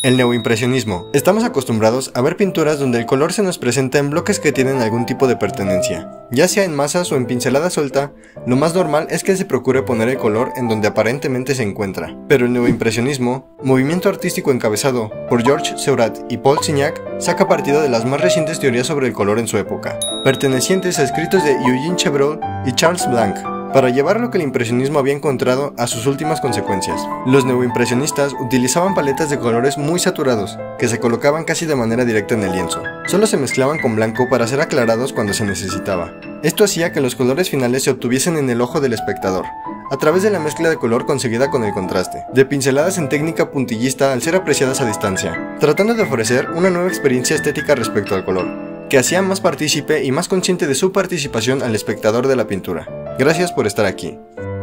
El neoimpresionismo. Estamos acostumbrados a ver pinturas donde el color se nos presenta en bloques que tienen algún tipo de pertenencia. Ya sea en masas o en pincelada suelta, lo más normal es que se procure poner el color en donde aparentemente se encuentra. Pero el neoimpresionismo, movimiento artístico encabezado por Georges Seurat y Paul Signac, saca partido de las más recientes teorías sobre el color en su época, pertenecientes a escritos de Eugene Chevreul y Charles Blanc, para llevar lo que el impresionismo había encontrado a sus últimas consecuencias. Los neoimpresionistas utilizaban paletas de colores muy saturados, que se colocaban casi de manera directa en el lienzo. Solo se mezclaban con blanco para ser aclarados cuando se necesitaba. Esto hacía que los colores finales se obtuviesen en el ojo del espectador, a través de la mezcla de color conseguida con el contraste, de pinceladas en técnica puntillista al ser apreciadas a distancia, tratando de ofrecer una nueva experiencia estética respecto al color, que hacía más partícipe y más consciente de su participación al espectador de la pintura. Gracias por estar aquí.